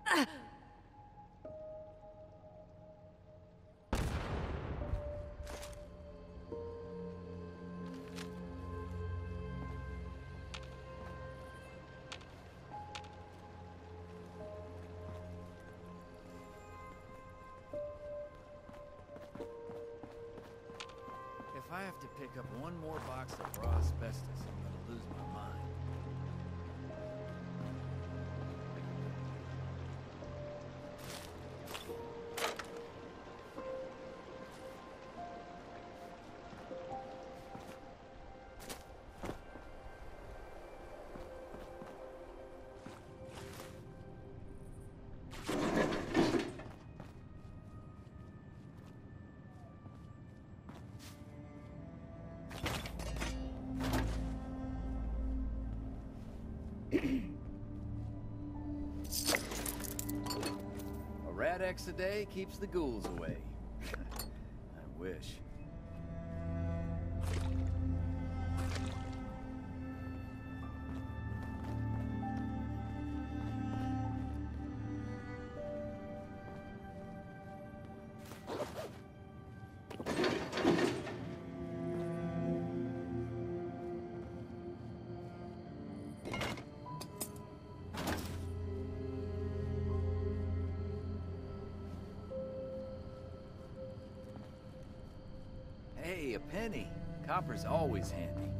If I have to pick up one more box of raw asbestos, I'm gonna lose my mind. A Rad-X a day keeps the ghouls away. I wish. Hey, a penny. Copper's always handy.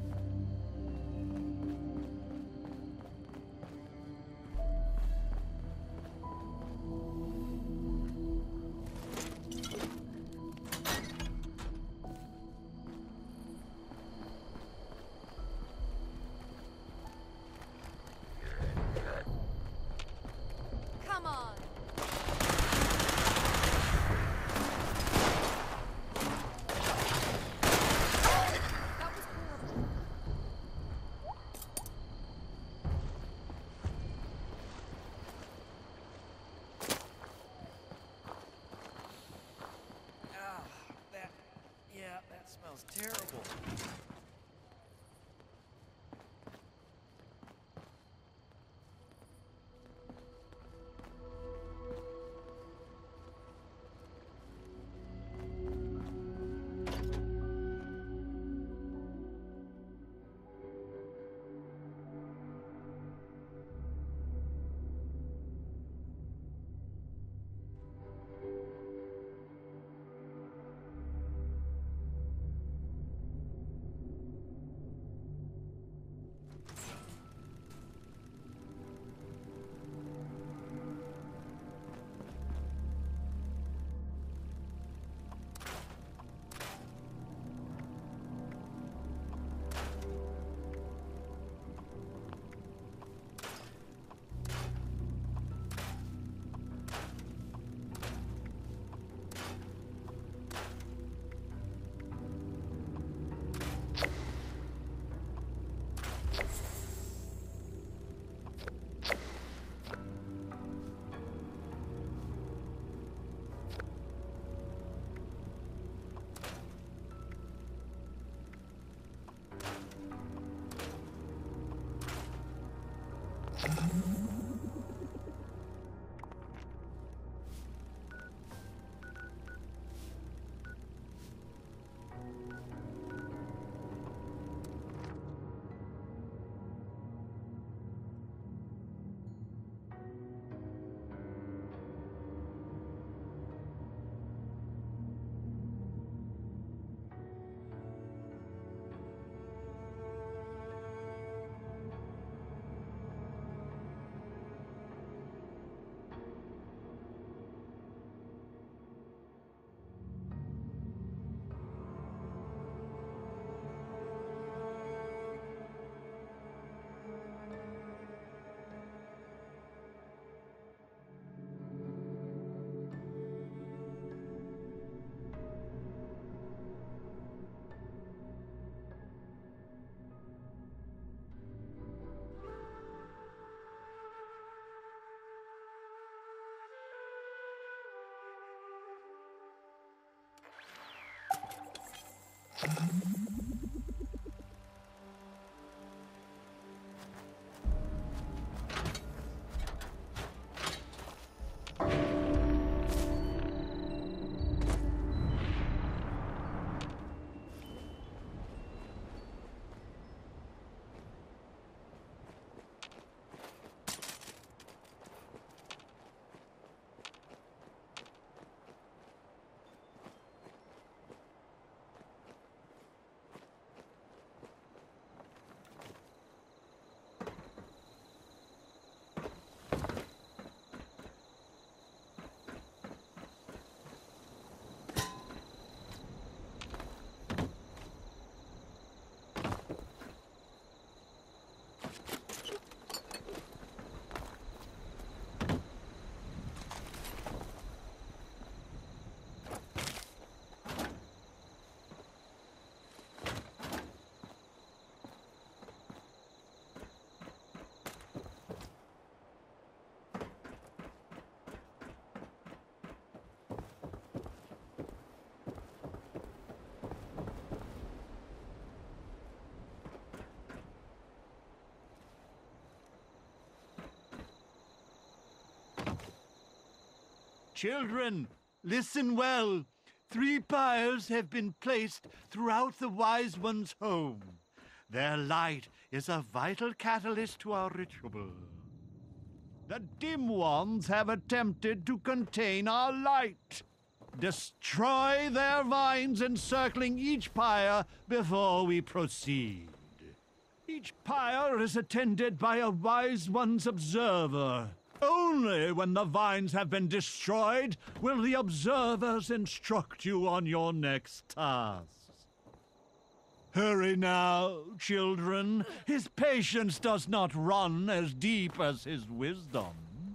Come on. That smells terrible. Children, listen well. 3 pyres have been placed throughout the Wise One's home. Their light is a vital catalyst to our ritual. The dim ones have attempted to contain our light. Destroy their vines encircling each pyre before we proceed. Each pyre is attended by a Wise One's observer. Only when the vines have been destroyed will the observers instruct you on your next tasks. Hurry now, children. His patience does not run as deep as his wisdom.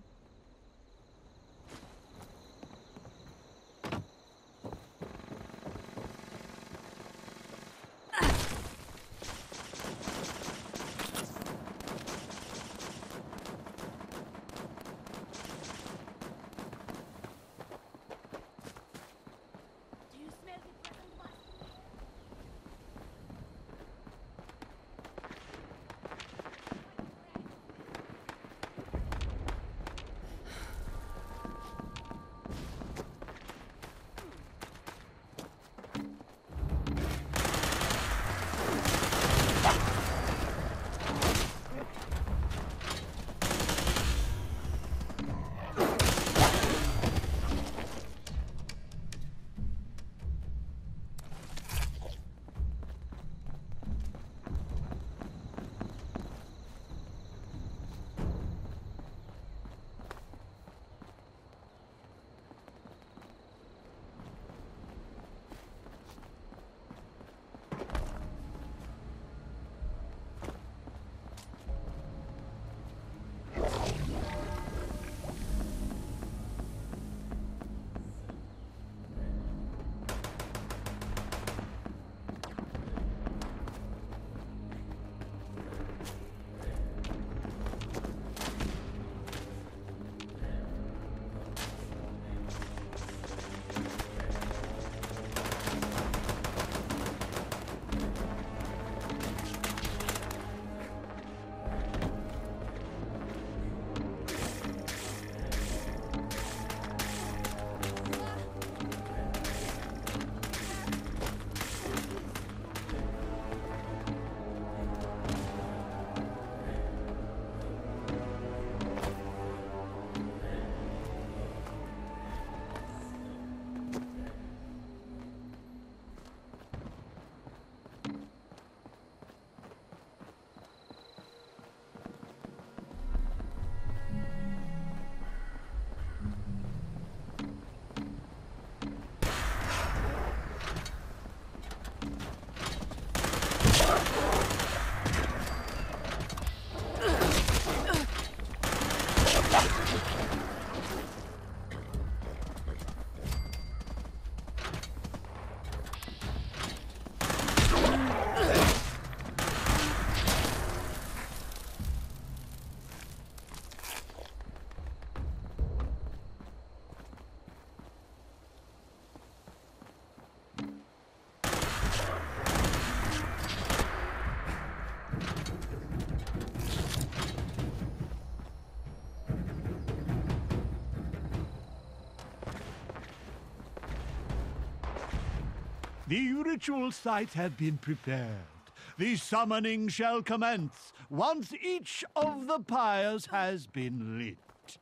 The ritual sites have been prepared. The summoning shall commence once each of the pyres has been lit.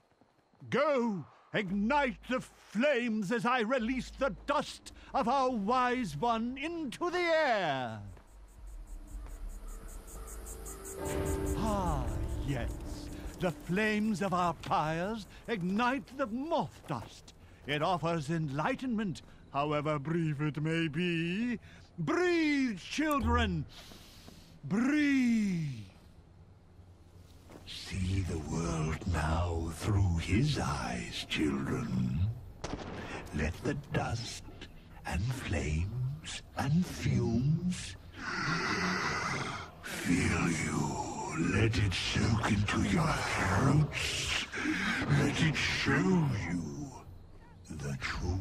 Go, ignite the flames as I release the dust of our Wise One into the air. Ah, yes. The flames of our pyres ignite the moth dust. It offers enlightenment, however brief it may be. Breathe, children! Breathe! See the world now through his eyes, children. Let the dust and flames and fumes fill you. Let it soak into your throats. Let it show you the truth.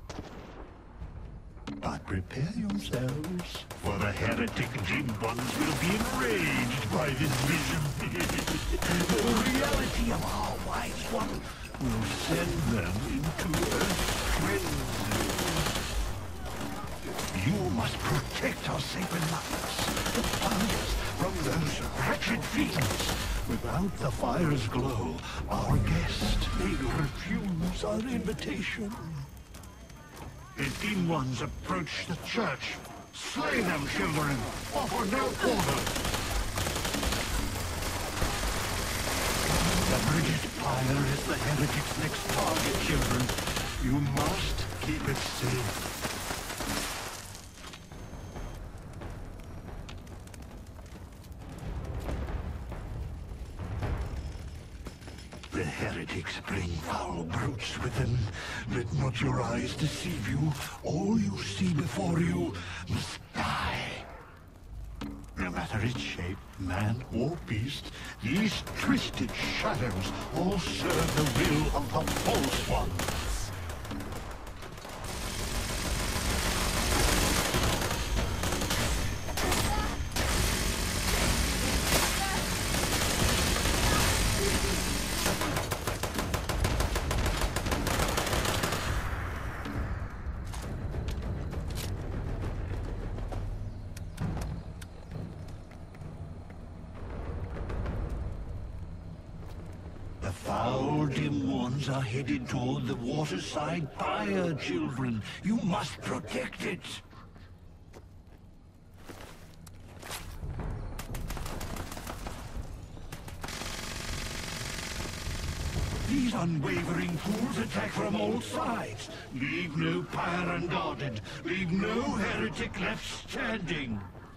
But prepare yourselves, for the heretic Jimbons will be enraged by this vision. The reality of our Wise One will send them into must protect our sacred lives, the fires from those wretched fiends. Without the fire's glow, our guest may refuse our invitation. The dim ones approach the church. Slay them, children. Offer no quarter. The British Pyre is the heretic's next target, children. You must keep it safe. The heretics bring foul brutes with them. Let not your eyes deceive you. All you see before you must die. No matter its shape, man or beast, these twisted shadows all serve the will of the false ones. The foul dim ones are headed toward the waterside pyre, children. You must protect it. These unwavering fools attack from all sides. Leave no pyre unguarded. Leave no heretic left standing.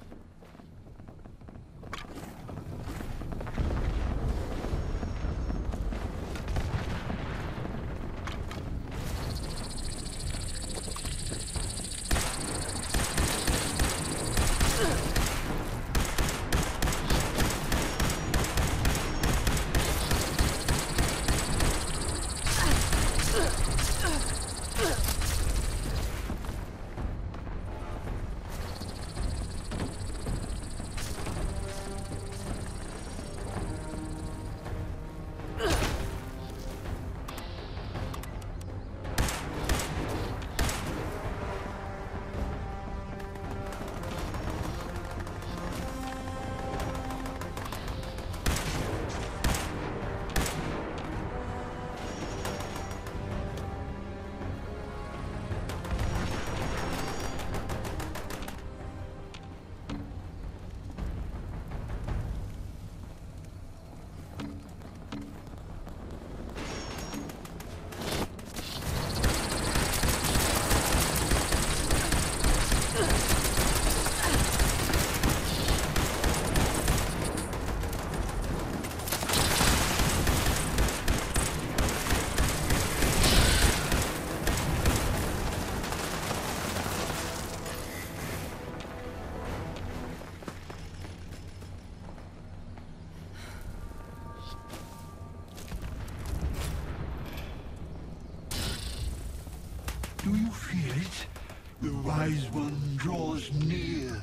Do you feel it? The Wise One draws near.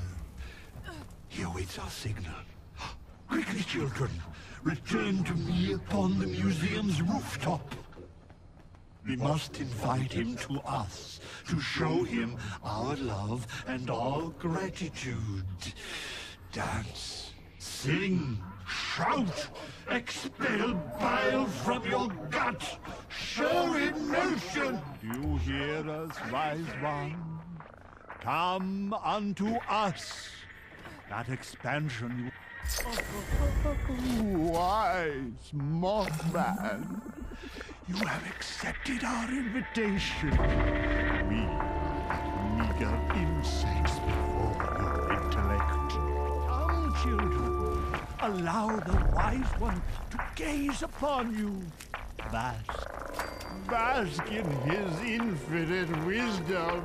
He awaits our signal. Quickly, children, return to me upon the museum's rooftop. We must invite him to us, to show him our love and our gratitude. Dance, sing, shout, expel bile from your gut, show emotion. You hear us, Wise One? Come unto us. That expansion you... Wise Mothman, you have accepted our invitation. We, meager insects before your intellect. Come, children, allow the Wise One to gaze upon you. Bask in his infinite wisdom.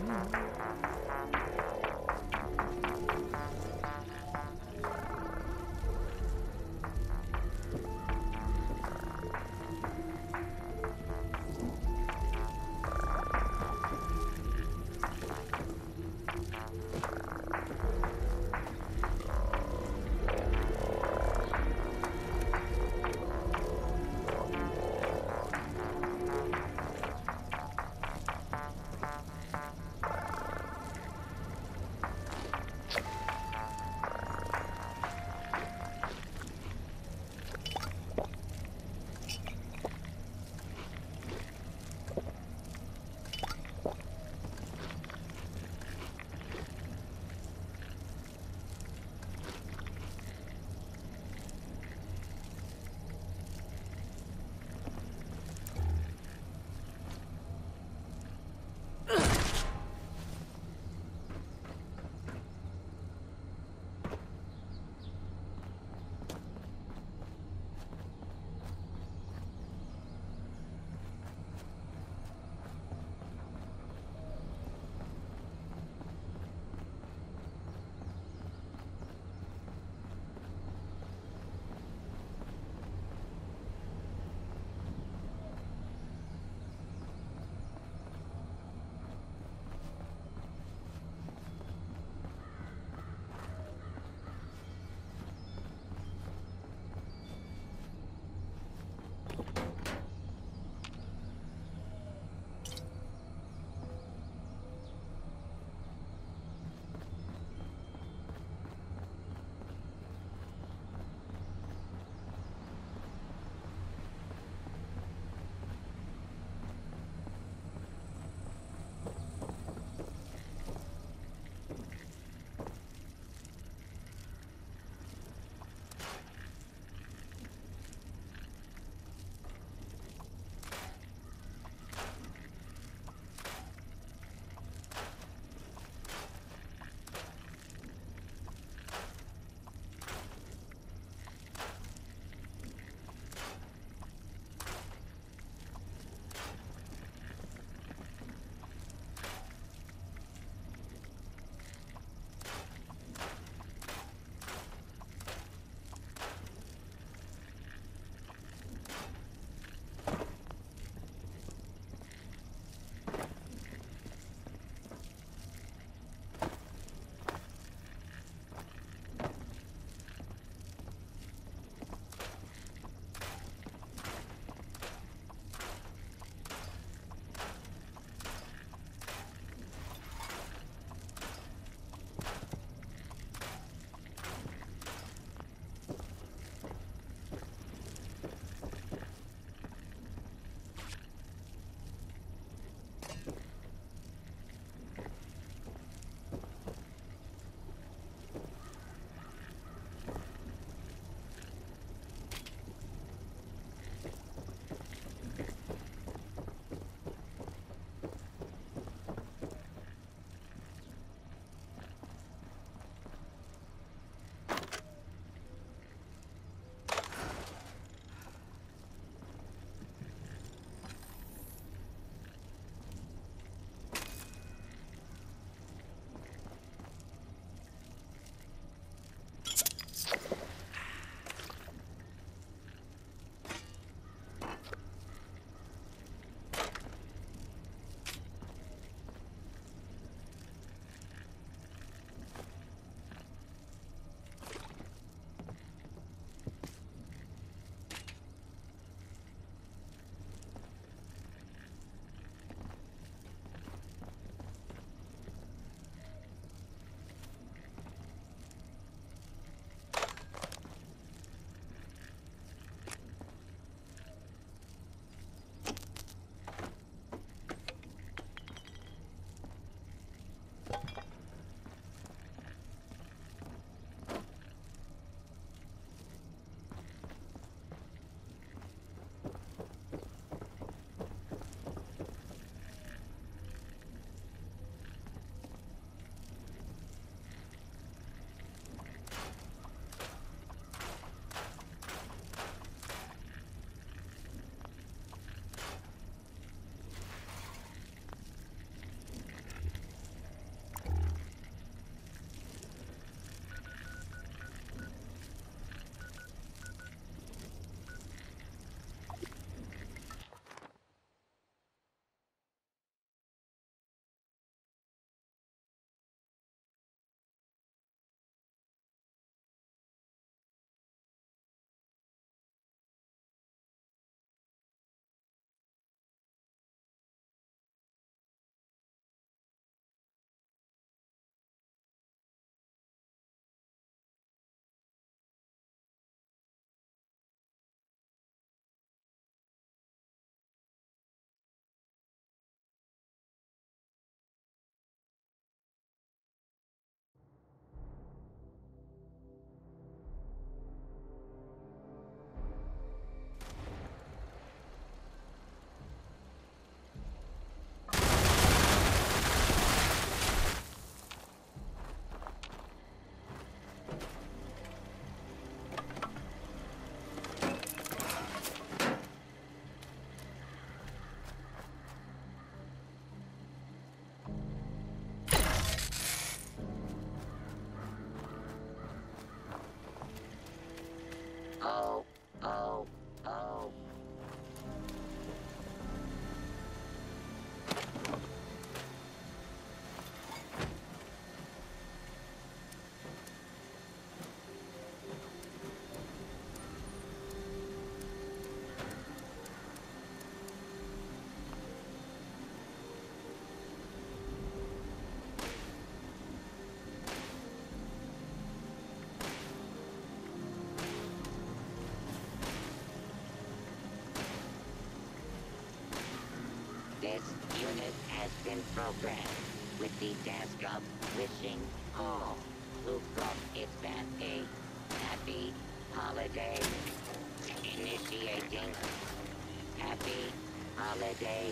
has been programmed with the task of wishing all who from its path a happy holiday. Initiating happy holiday.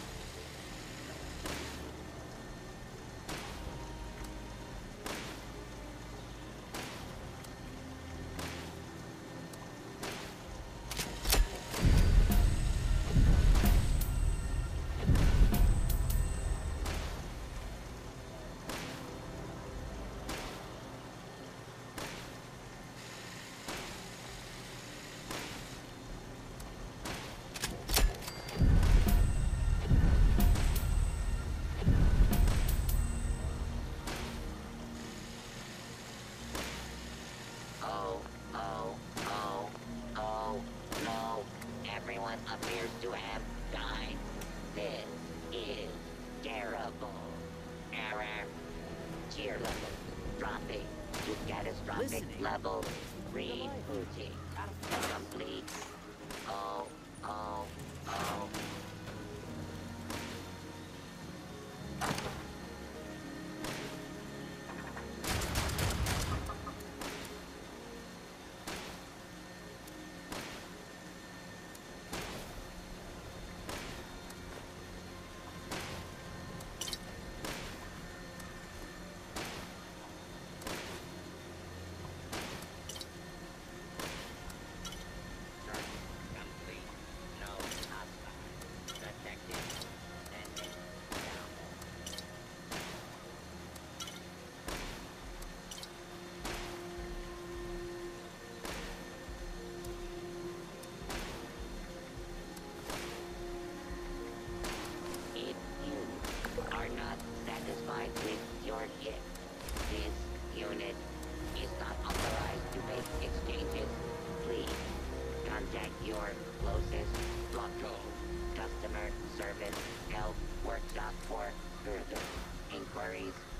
Everyone appears to have died. This is terrible. Error. Tier level dropping to catastrophic level. Rebooting. Complete. Oh. With your hit. This unit is not authorized to make exchanges. Please contact your closest local customer service help workshop for further inquiries.